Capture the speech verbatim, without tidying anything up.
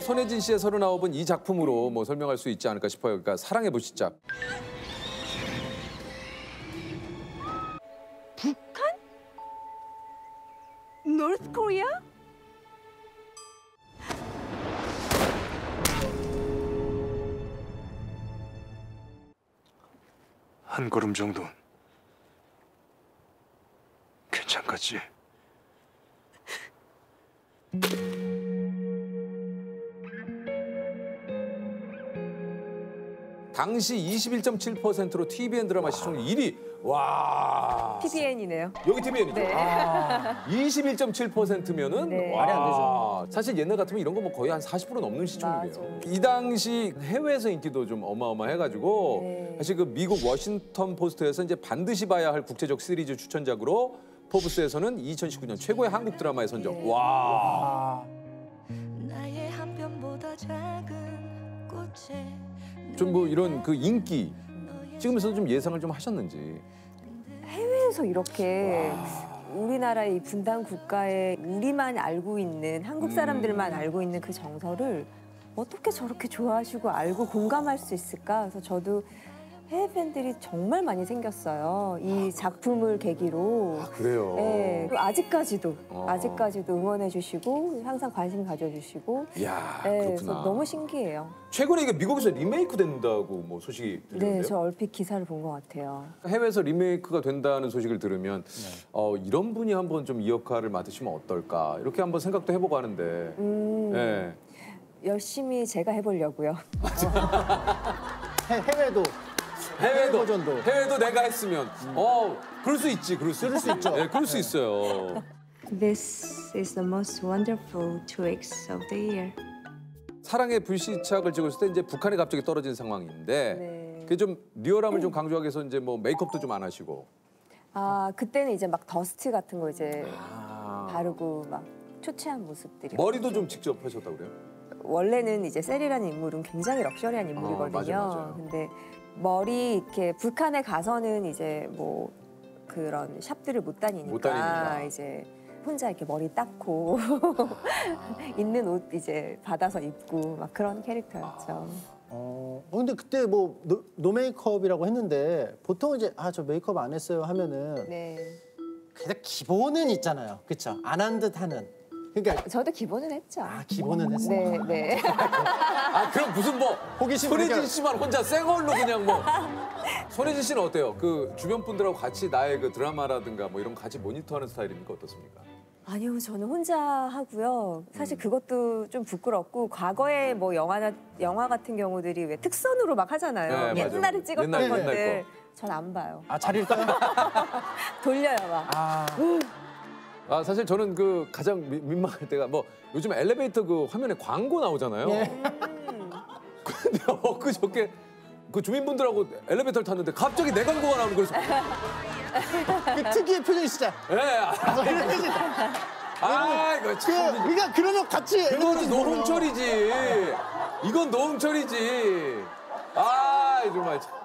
손예진 씨의 서른아홉은 이 작품으로 뭐 설명할 수 있지 않을까 싶어요. 그러니까 사랑의 불시착. 북한? 노스 코리아? 한 걸음 정도 괜찮겠지? 당시 이십일 점 칠 퍼센트로 티비엔 드라마 시청률 일 위. 와. 티비엔이네요. 여기 티비엔이죠. 네. 아, 이십일 점 칠 퍼센트면은 네. 말이 안 되죠. 사실 옛날 같으면 이런 거 뭐 거의 한 사십 퍼센트 넘는 시청률이에요. 맞아. 이 당시 해외에서 인기도 좀 어마어마해가지고 네. 사실 그 미국 워싱턴 포스트에서 이제 반드시 봐야 할 국제적 시리즈 추천작으로 포브스에서는 이천십구 년 최고의 한국 드라마에 선정. 네. 와. 나의 한 편보다 작은 꽃에 좀 뭐 이런 그 인기 찍으면서 좀 예상을 좀 하셨는지. 해외에서 이렇게 우리나라의 이 분단 국가에 우리만 알고 있는 한국 사람들만 음. 알고 있는 그 정서를 어떻게 저렇게 좋아하시고 알고 공감할 수 있을까? 그래서 저도 해외 팬들이 정말 많이 생겼어요. 이 작품을 계기로. 그래요. 네, 그리고 아직까지도 어. 아직까지도 응원해 주시고 항상 관심 가져주시고. 이야, 네, 그렇구나. 그래서 너무 신기해요. 최근에 이게 미국에서 리메이크 된다고 뭐 소식이 들렸는데요. 네, 저 얼핏 기사를 본 것 같아요. 해외에서 리메이크가 된다는 소식을 들으면 어, 이런 분이 한번 좀 이 역할을 맡으시면 어떨까 이렇게 한번 생각도 해보고 하는데. 음, 네. 열심히 제가 해보려고요. 해, 해외도 해외도 버전도. 해외도 내가 했으면 어 그럴 수 있지, 그럴 수, 그럴 수 있죠. 네, 그럴 수 있어요. This is the most wonderful two weeks of the year. 사랑의 불시착을 찍었을 때 이제 북한에 갑자기 떨어진 상황인데 네. 그게 좀 리얼함을 좀 강조하기 위해서 이제 뭐 메이크업도 좀 안 하시고. 아, 그때는 이제 막 더스트 같은 거 이제 아. 바르고 막 초췌한 모습들이. 머리도 좀 직접 하셨다고 그래요? 원래는 이제 셀이라는 인물은 굉장히 럭셔리한 인물이거든요. 맞아, 맞아. 근데 머리 이렇게 북한에 가서는 이제 뭐 그런 샵들을 못 다니니까, 못 다니니까. 이제 혼자 이렇게 머리 닦고 있는 옷 이제 받아서 입고 막 그런 캐릭터였죠. 어, 근데 그때 뭐 노, 노 메이크업이라고 했는데 보통 이제 아 저 메이크업 안 했어요 하면은 네. 그래도 기본은 있잖아요. 그렇죠? 안 한 듯 하는. 그러니까 저도 기본은 했죠. 아 기본은 했어요. 네, 네. 아 그럼 무슨 뭐 호기심 손예진 그러니까- 씨만 혼자 생얼로 그냥 뭐. 손예진 씨는 어때요? 그 주변 분들하고 같이 나의 그 드라마라든가 뭐 이런 거 같이 모니터하는 스타일입니까? 어떻습니까? 아니요, 저는 혼자 하고요. 사실 음. 그것도 좀 부끄럽고 과거에 뭐 영화나 영화 같은 경우들이 왜 특선으로 막 하잖아요. 네, 맞아요. 옛날에 찍었던 옛날, 옛날 것들. 전 안 봐요. 아 자리일까요? 돌려요 막. 아 아 사실 저는 그 가장 미- 민망할 때가 뭐 요즘 엘리베이터 그 화면에 광고 나오잖아요. 예. 음. 근데 엊그저께 그 주민분들하고 엘리베이터를 탔는데 갑자기 내 광고가 나오는 거예요. 그 특유의 표정이시죠? 예. 아, 아 이거 그, 참. 그러니까 그러면 같이 이거는 노홍철이지. 이건 노홍철이지. 아 정말 참.